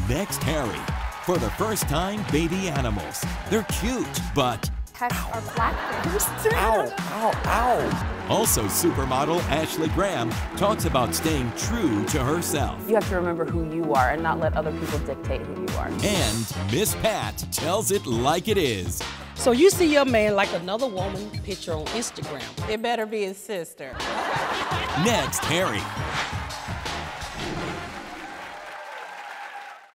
Next, Harry. For the first time, baby animals. They're cute, but... Pets are flappers. Ow, ow, ow. Also, supermodel Ashley Graham talks about staying true to herself. You have to remember who you are and not let other people dictate who you are. And Miss Pat tells it like it is. So you see your man like another woman picture on Instagram. It better be his sister. Next, Harry.